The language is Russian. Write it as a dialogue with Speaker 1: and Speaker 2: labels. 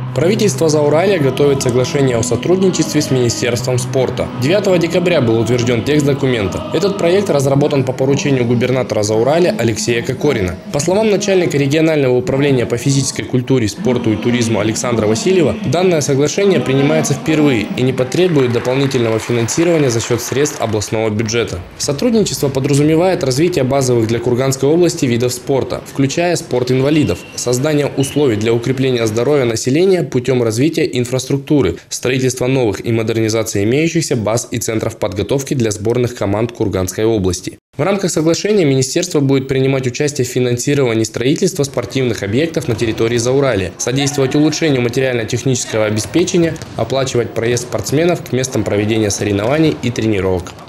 Speaker 1: Правительство Зауралья готовит соглашение о сотрудничестве с Министерством спорта. 9 декабря был утвержден текст документа. Этот проект разработан по поручению губернатора Зауралья Алексея Кокорина. По словам начальника регионального управления по физической культуре, спорту и туризму Александра Васильева, данное соглашение принимается впервые и не потребует дополнительного финансирования за счет средств областного бюджета. Сотрудничество подразумевает развитие базовых для Курганской области видов спорта, включая спорт инвалидов, создание условий для укрепления здоровья населения путем развития инфраструктуры, строительства новых и модернизации имеющихся баз и центров подготовки для сборных команд Курганской области. В рамках соглашения министерство будет принимать участие в финансировании строительства спортивных объектов на территории Зауралья, содействовать улучшению материально-технического обеспечения, оплачивать проезд спортсменов к местам проведения соревнований и тренировок.